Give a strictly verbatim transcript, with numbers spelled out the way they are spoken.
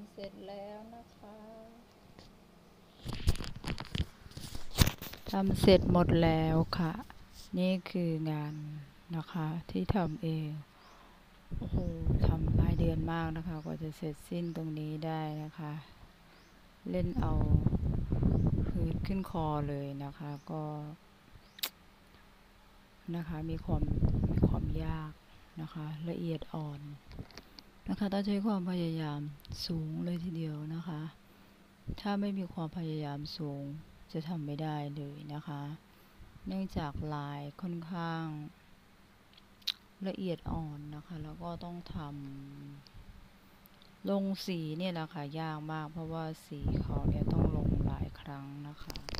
ำเสร็จแล้วนะคะทำเสร็จหมดแล้วค่ะนี่คืองานนะคะที่ทำเองโอ้โหทำหลายเดือนมากนะคะกว่าจะเสร็จสิ้นตรงนี้ได้นะคะเล่นเอาหืดขึ้นคอเลยนะคะก็นะคะมีความมีความยากนะคะละเอียดอ่อนนะคะต้องใช้ความพยายามสูงเลยทีเดียวนะคะถ้าไม่มีความพยายามสูงจะทำไม่ได้เลยนะคะเนื่องจากลายค่อนข้างละเอียดอ่อนนะคะแล้วก็ต้องทำลงสีเนี่ยแหละค่ะยากมากเพราะว่าสีเขาเนี่ยต้องลงหลายครั้งนะคะ